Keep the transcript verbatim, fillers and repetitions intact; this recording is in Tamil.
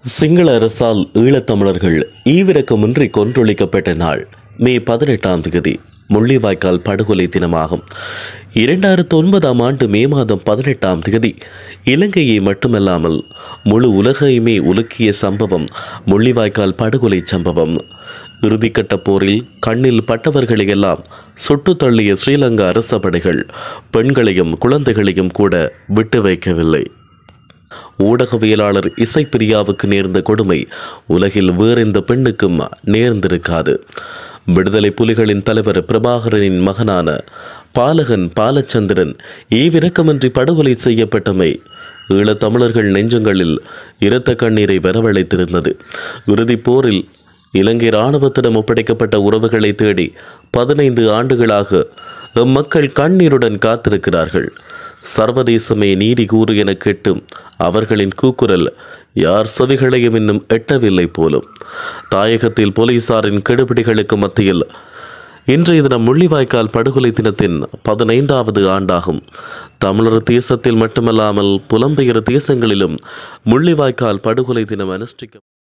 சிங்கள அரசால் ஈழத்தமிழர்கள் ஈவிரக்கமின்றி கொன்றொழிக்கப்பட்ட நாள் மே பதினெட்டாம் தேதி முள்ளிவாய்க்கால் படுகொலை தினமாகும். இரண்டாயிரத்து ஒன்பதாம் ஆண்டு மே மாதம் பதினெட்டாம் தேதி இலங்கையை மட்டுமல்லாமல் முழு உலகையுமே உலுக்கிய சம்பவம் முள்ளிவாய்க்கால் படுகொலை சம்பவம். இறுதிக்கட்ட போரில் கண்ணில் பட்டவர்களையெல்லாம் சுட்டு தள்ளிய ஸ்ரீலங்கா அரச படைகள் பெண்களையும் குழந்தைகளையும் கூட விட்டு வைக்கவில்லை. ஊடகவியலாளர் இசைப்பிரியாவுக்கு நேர்ந்த கொடுமை உலகில் வேறெந்த பெண்ணுக்கும் நேர்ந்திருக்காது. விடுதலை புலிகளின் தலைவர் பிரபாகரனின் மகனான பாலகன் பாலச்சந்திரன் ஈவிரக்கமின்றி படுகொலை செய்யப்பட்டமை ஈழத்தமிழர்கள் நெஞ்சங்களில் இரத்த கண்ணீரை வரவழைத்திருந்தது. இறுதிப் போரில் இலங்கை இராணுவத்திடம் ஒப்படைக்கப்பட்ட உறவுகளை தேடி பதினைந்து ஆண்டுகளாக மக்கள் கண்ணீருடன் காத்திருக்கிறார்கள். சர்வதேசமே நீதி கூறு என கேட்டும் அவர்களின் கூக்குரல் யார் செவிகளையும் இன்னும் எட்டவில்லை போலும். தாயகத்தில் போலீசாரின் கெடுபிடிகளுக்கு மத்தியில் இன்றைய தினம் முள்ளிவாய்க்கால் படுகொலை தினத்தின் பதினைந்தாவது ஆண்டாகும். தமிழர் தேசத்தில் மட்டுமல்லாமல் புலம்பெயர் தேசங்களிலும் முள்ளிவாய்க்கால் படுகொலை தினம் அனுஷ்டிக்க